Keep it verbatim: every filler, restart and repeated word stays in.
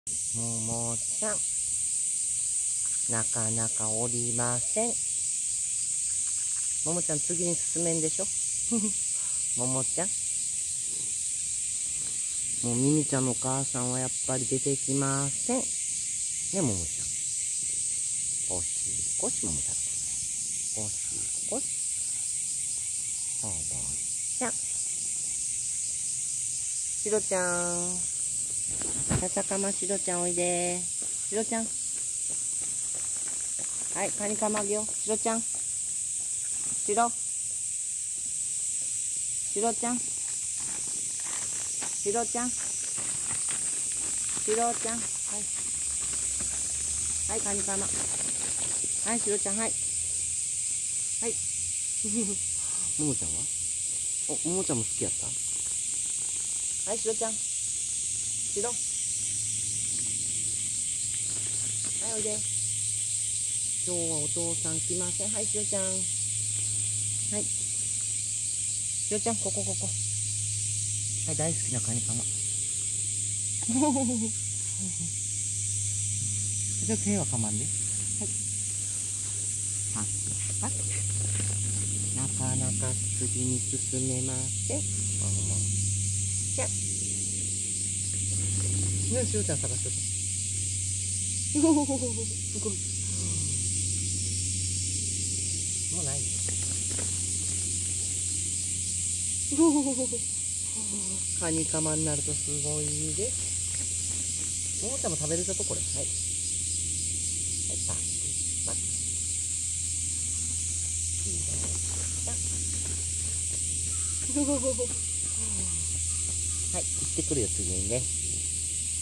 ももちゃん。なかなかおりません。ももちゃん次に進めんでしょももちゃん。もうミミちゃんのお母さんはやっぱり出てきません。ね、ももちゃん。おしこしももちゃん。おしこし。ももちゃん。しろちゃん。ささかましろちゃんおいで。しろちゃん。はい、カニカマあげよう。しろちゃん。しろ。しろちゃん。しろちゃん。しろちゃん。はい。はい、カニカマ。はい、しろちゃん、はい。はい。ももちゃんはお、ももちゃんも好きやったはい、しろちゃん。しろ。はい、おいで。今日はお父さん来ません。はい、しろちゃん。はい。しろちゃん、ここ、ここ。はい、大好きなカニカマ。ちょっと手はかまんで。はい。パッパッ。なかなか次に進めません。ももちゃん。ね、しろちゃん探しとった。すごい。もうない。カニカマになるとすごいです。ももちゃんも食べれたとこれ。はい。はい、パッパッ。しろちゃん。はい、行ってくるよ、次にね。